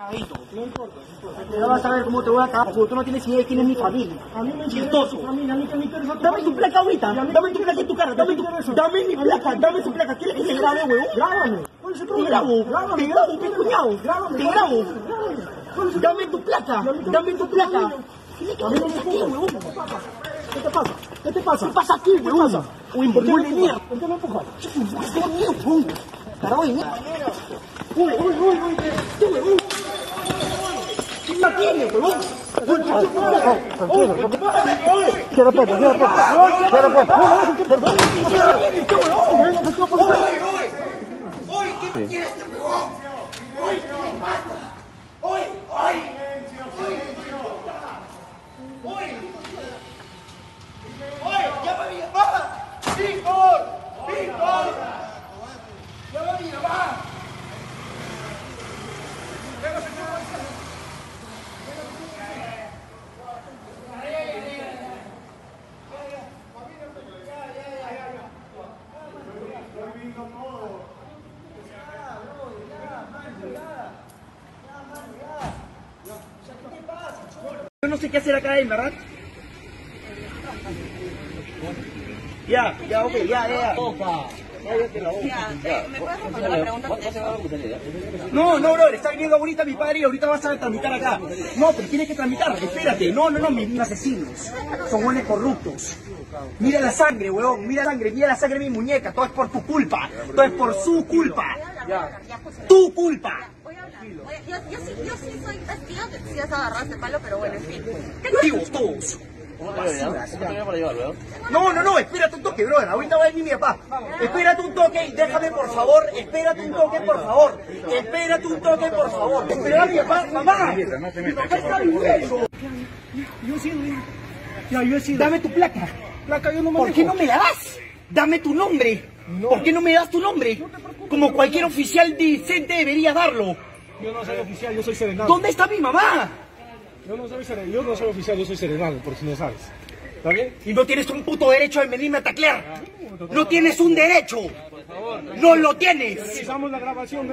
No importa. Ya vas a ver cómo te voy a acabar, porque tú no tienes idea de quién es mi familia. A mí me interesa tu familia, a mí que me interesa tu familia. Dame tu placa ahorita, dame tu placa en tu cara, dame mi placa, dame tu placa. ¿Quieres que te grabe, huevón? Grábame. Te grabo, mi cuñado, te grabo. Dame tu placa. A mí no me aquí, huevón. ¿Qué te pasa? ¿Qué pasa aquí, huevón? Uy, ¿por qué me mierda? ¿Por qué me empujas? ¿Qué me mierda, huevón? Carajo de mierda. Uy, ¿qué huevón? ¿Quién la tiene, huevón? Cierra puerta. ¿Qué quieres este huevón? ¡Llama a mi mamá! ¡Víctor! ¡Llama a mi mamá! Yo no sé qué hacer acá, en verdad. Ya, ok, ya. ¿Me puedes responder la pregunta? No, brother, está viniendo ahorita mi padre y ahorita vas a tramitar acá. No, pero tienes que tramitar, espérate. No, mis asesinos. Son buenos corruptos. Mira la sangre, huevón, mira la sangre de mi muñeca. Todo es por tu culpa, todo es por su culpa. Tu culpa. Yo sí soy testigo que sí has agarrado ese palo, pero bueno, en fin. Testigos todos. No, espérate un toque, brother. Ahorita va a venir mi papá. Espérate un toque, déjame por favor. Espérate un toque, por favor. Espera a mi papá, mamá. Mi papá está viviendo. Yo he sido. Dame tu placa. Yo no me ¿Por qué no me la das? Dame tu nombre. ¿Por qué no me das tu nombre? Como cualquier oficial decente debería darlo. Yo no soy oficial, yo soy serenal. ¿Dónde está mi mamá? Yo no soy oficial, yo soy serenal, por si no sabes. ¿Está bien? Y no tienes un puto derecho de venirme a taclear. No tienes un derecho. No lo tienes. Revisamos la grabación,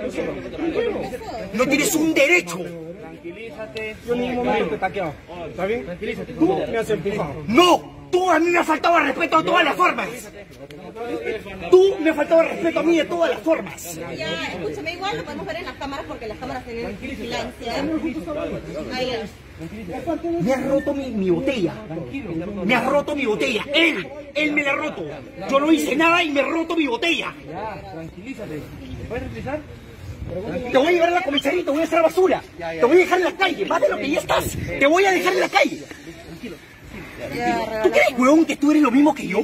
no tienes un derecho. Tranquilízate. Yo en ningún momento te he taqueado. ¿Está bien? Tranquilízate. Tú me has empujado. No. Tú a mí me has faltado el respeto de todas las formas. Tú me has faltado el respeto a mí de todas las formas. Ya, escúchame, igual lo podemos ver en las cámaras porque las cámaras tienen vigilancia. Ahí es. Me has roto mi botella. Me has roto mi botella. Él me la ha roto. Yo no hice nada y me ha roto mi botella. Ya, tranquilízate. ¿Puedes revisar? Te voy a llevar a la comisaría y te voy a hacer basura. Te voy a dejar en la calle. Más de lo que ya estás. Te voy a dejar en la calle. ¿Tú crees, huevón, que tú eres lo mismo que yo?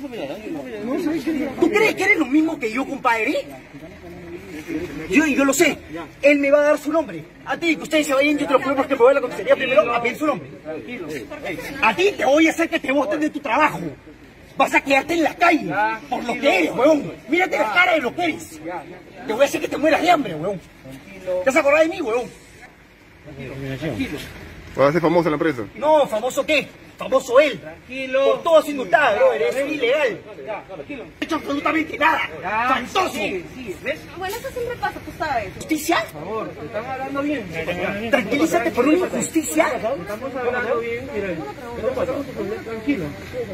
¿Tú crees que eres lo mismo que yo, compadre? Yo lo sé. Él me va a dar su nombre. A ti, que ustedes se vayan, yo te lo juro porque me voy a la comisaría primero a pedir su nombre. A ti te voy a hacer que te boten de tu trabajo. Vas a quedarte en la calle por lo que eres, huevón. Mírate la cara de lo que eres. Te voy a hacer que te mueras de hambre, huevón. ¿Te has acordado de mí, huevón? Tranquilo. ¿Vas a ser famoso en la empresa? No, ¿famoso qué? Famoso él. Tranquilo. Por todo sin gustar, bro. Eres ilegal. No he hecho absolutamente nada. Faltoso. Sí, ¿ves? Bueno, eso siempre pasa, tú sabes. ¿Justicia? Por favor, te están hablando bien. Tranquilízate por una injusticia. Estamos hablando bien, mira. Tranquilo.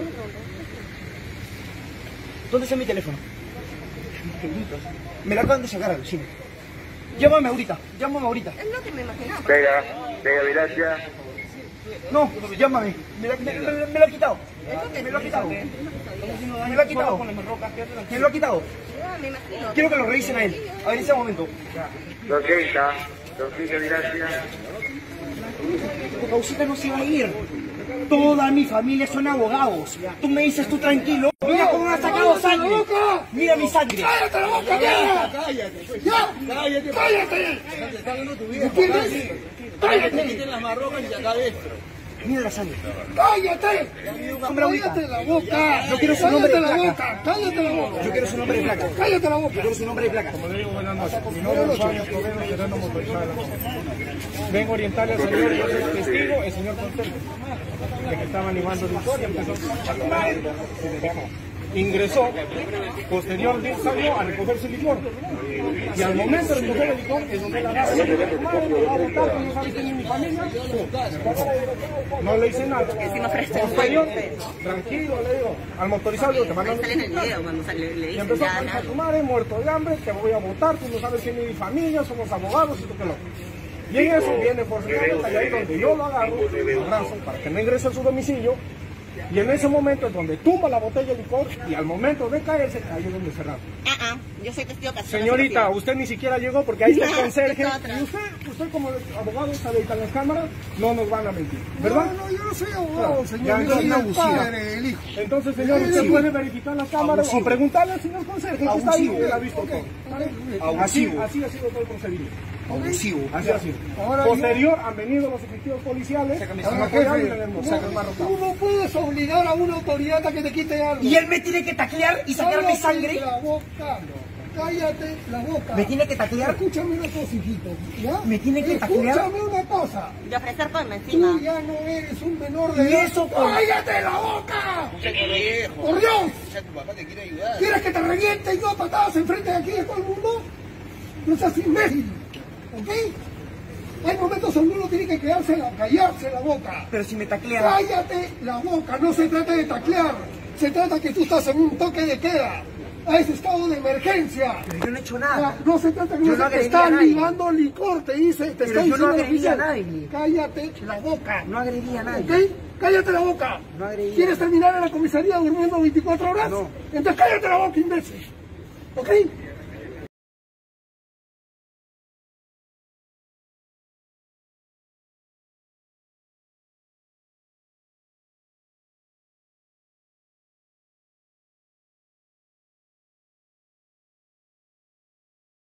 ¿Dónde está mi teléfono? Me lo acaban de sacar, alucina. Llámame ahorita. Es lo que me imaginaba. Pega, Viracia. No, llámame. Me lo ha quitado. Me lo ha quitado. Ya, me imagino. Quiero que lo revisen a él. A ver, en ese momento. 200, Viracia. Tu causita no se va a ir. Toda mi familia son abogados. Tú me dices tú tranquilo. Mira cómo me ha sacado sangre. Mira mi sangre. ¡Cállate la boca, ya! ¡Cállate! ¡Cállate! ¿Entiendes? ¡Cállate! las marrocas y acá adentro. Mira la sangre. ¡Cállate! ¡Cállate la boca! Yo quiero su nombre de ¡Cállate la placa. boca! ¡Cállate la boca! Yo quiero su nombre de placa. ¡Cállate la boca! Yo quiero su nombre de placa. Como le digo, buenas noches. Mi nombre es Fabio Escobedo, Sereno Motorizado de la Costa. Vengo a orientarle al señor, yo soy testigo, el señor Concepto, de que estaba animando la historia, empezó a ingresó, posterior salió a recoger su licor. Y al momento de recoger el licor, es donde la agarra. No sabe quién es mi familia. No le hice nada. Posterior, tranquilo, le digo, al motorizado le digo, te mandan Sale en el video cuando le y dicen empezó ya a nada. tu madre, muerto de hambre, te voy a votar, tú no sabes quién es mi familia, somos abogados y tú que lo. Y en eso viene por su y ahí donde yo lo agarro, lo abrazo para que no ingrese a su domicilio. Y en ese momento es donde tumba la botella de licor y al momento de caerse, ahí es donde cerramos. Yo soy testigo casi. Señorita, usted ni siquiera llegó porque ahí está el No, conserje. está atrás. Y usted como abogado sabe que las cámaras no nos van a mentir, ¿verdad? No, yo no soy abogado, señor. Ya, Yo soy el abusiva. padre, el hijo. Entonces, señor, usted puede verificar las cámaras o preguntarle al señor conserje que está ahí que la ha visto todo. Así ha sido todo el procedimiento. Abusivo. Así ha sido. Ahora Posterior han venido los efectivos policiales. Ahora, jefe, tú no puedes obligar a una autoridad a que te quite algo. Y él me tiene que taclear y sacarme Cállate sangre. la boca. Cállate la boca. ¿Me tiene que taclear? Escúchame una cosa, hijito. ¿Ya? ¿Me tiene que taclear? Escúchame una cosa. De ofrecer palma encima. Tú ya no eres un menor de ¿Y edad. eso por- ¡Cállate la boca! ¡Por Dios! ¿Quieres que te reviente y yo patadas enfrente de aquí de todo el mundo? No seas imbécil. ¿Ok? Hay momentos donde uno tiene que callarse la boca. Pero si me taclean. Cállate la boca. No se trata de taclear. Se trata que tú estás en un toque de queda. A ese estado de emergencia. Pero yo no he hecho nada. No se trata que Yo no no te agredí a están nadie. ligando licor, te dice, te Pero está yo no diciendo el agredí a oficial. nadie. Cállate la boca. No agredí a nadie. ¿Ok? Cállate la boca. No agredí. ¿Quieres terminar en la comisaría durmiendo 24 horas? No. Entonces cállate la boca, imbécil. ¿Ok?